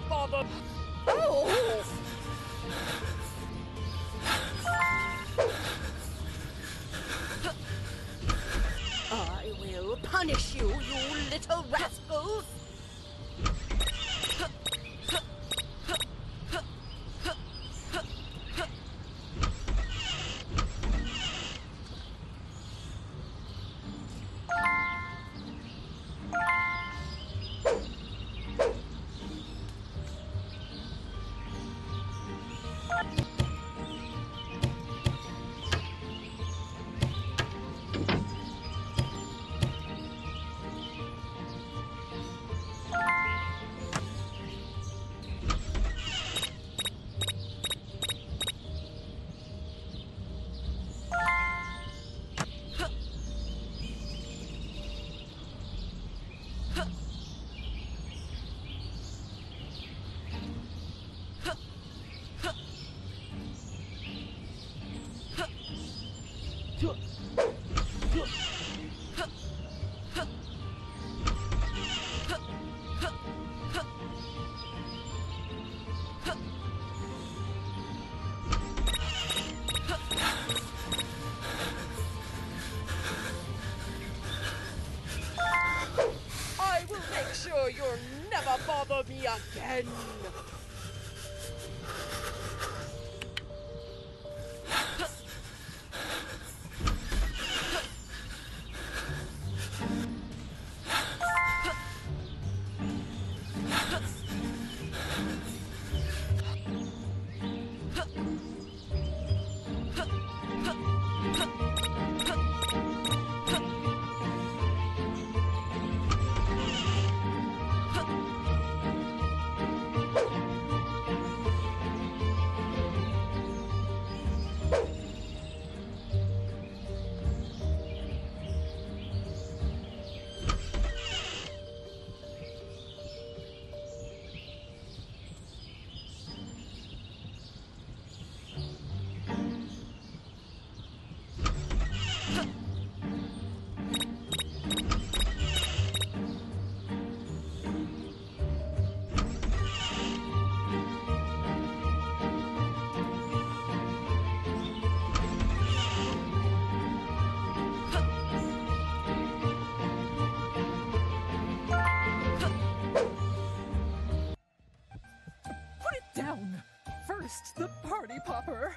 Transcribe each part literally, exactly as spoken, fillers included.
bother. Oh! I will punish you, you little rascals! I will make sure you'll never bother me again! Down! First, the party popper!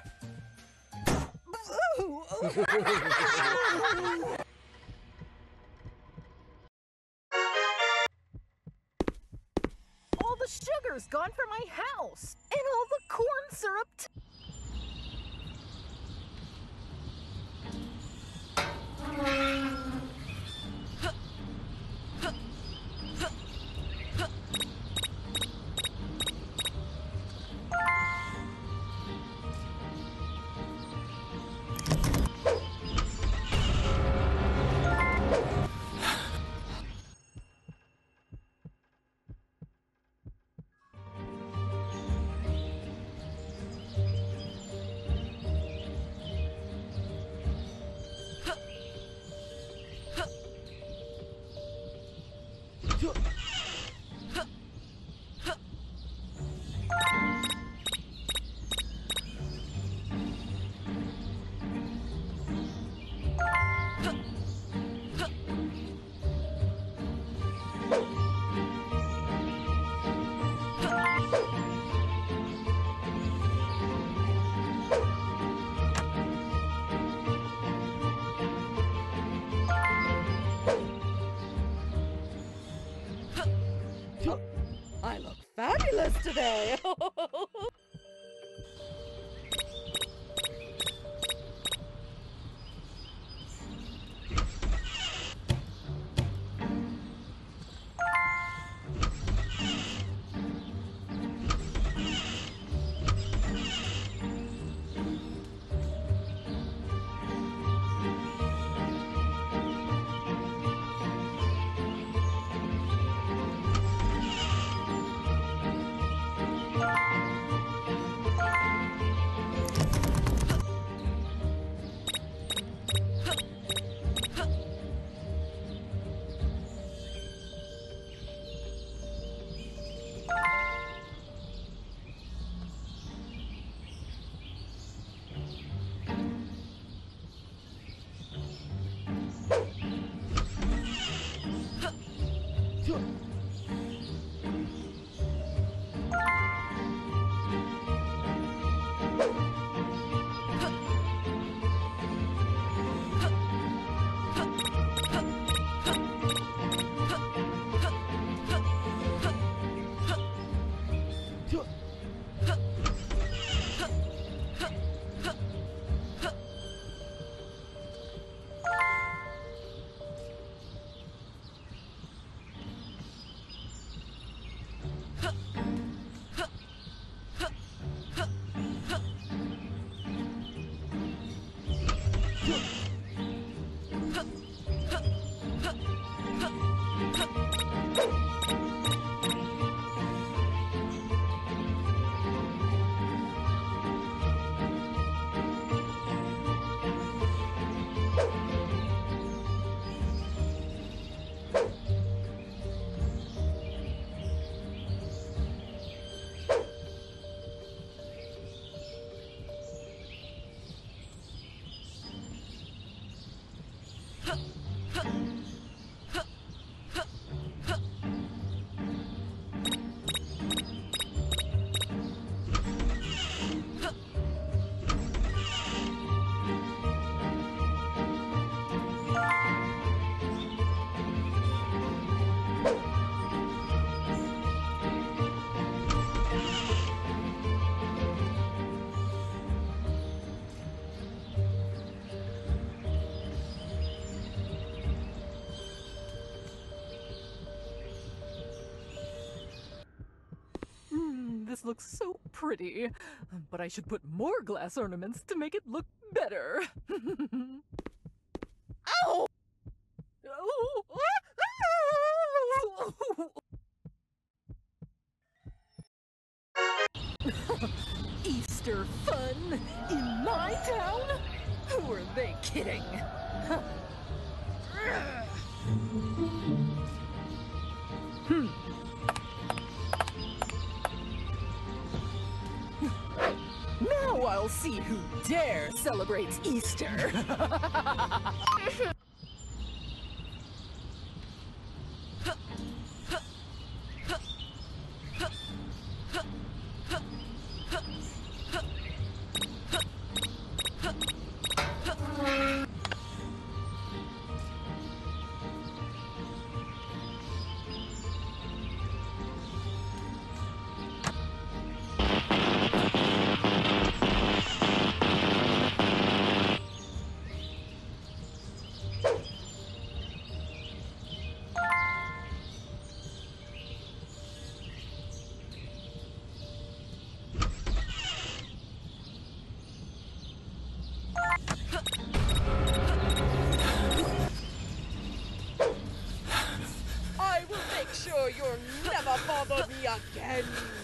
All the sugar's gone from my house! And all the corn syrup t- I look fabulous today! this looks so pretty, but I should put more glass ornaments to make it look better. Ow! Oh! Easter fun in my town? Who are they kidding? Hmm. Now I'll see who dare celebrates Easter. You'll never bother me again.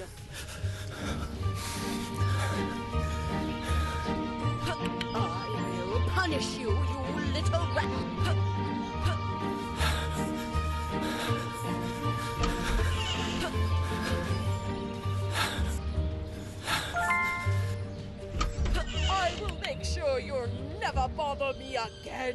I will punish you, you little rat. I will make sure you'll never bother me again.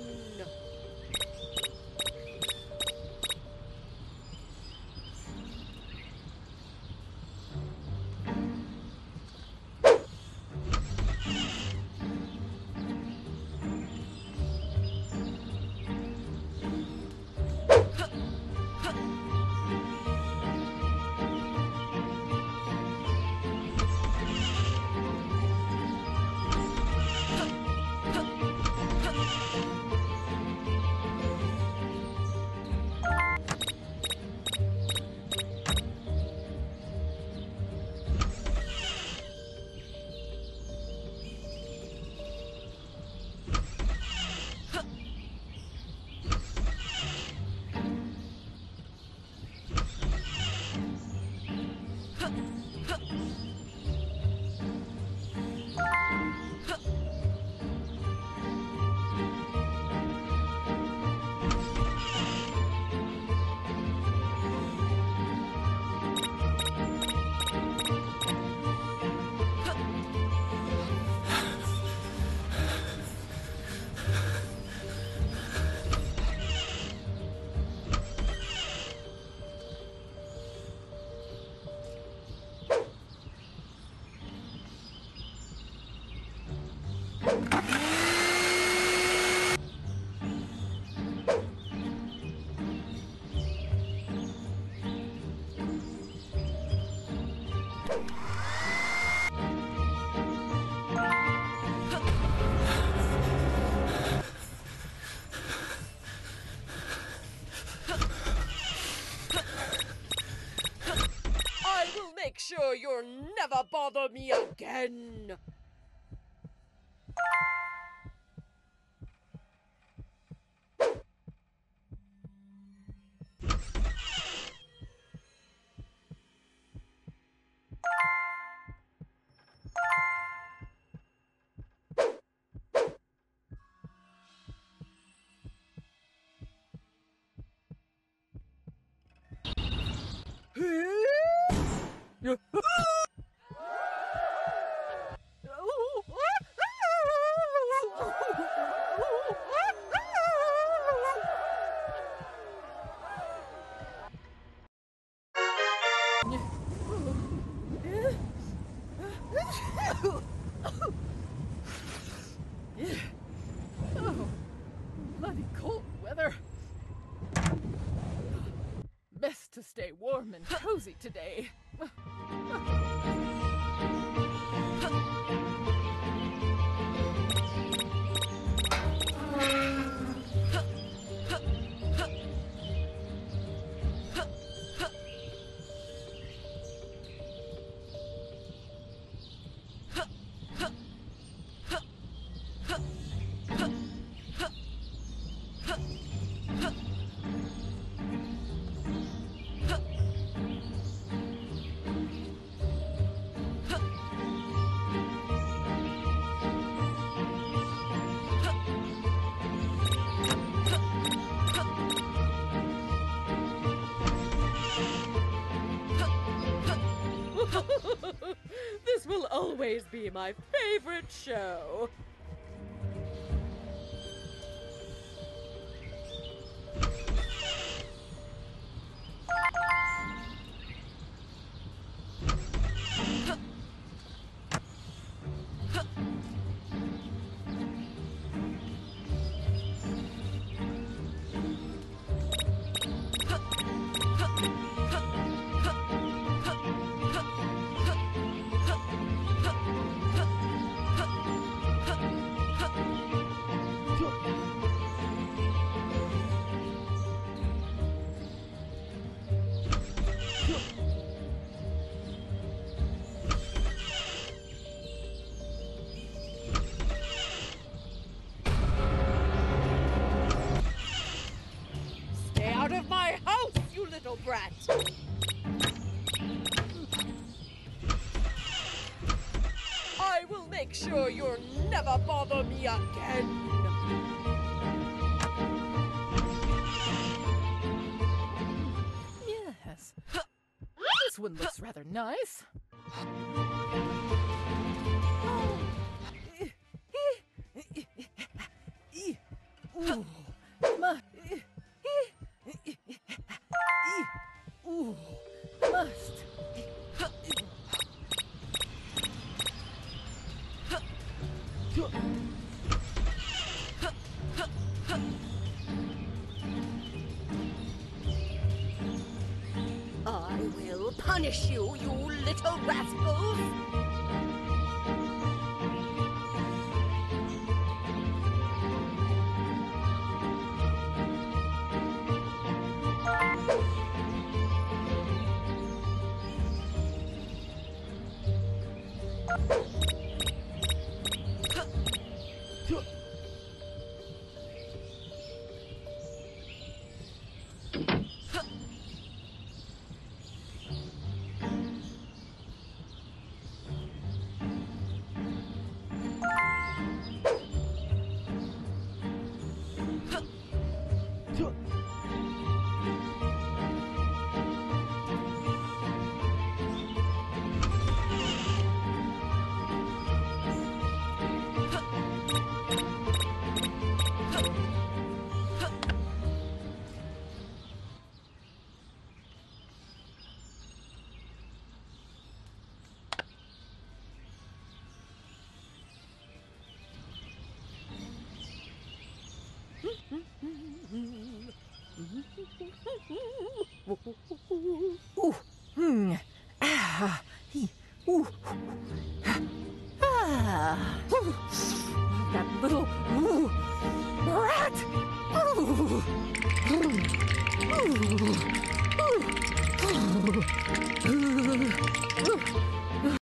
Make sure you'll never bother me again. Oh, bloody cold weather. Best to stay warm and cozy today. always be my favorite show. Stay out of my house, you little brat! I will make sure you'll never bother me again! Yes. This one looks rather nice. Ooh, my, ooh, must. I will punish you, you little rascals! Ooh, hmm, ah, he, ooh, ah, ooh, that little, ooh, rat, ooh, ooh, ooh, ooh, ooh, ooh.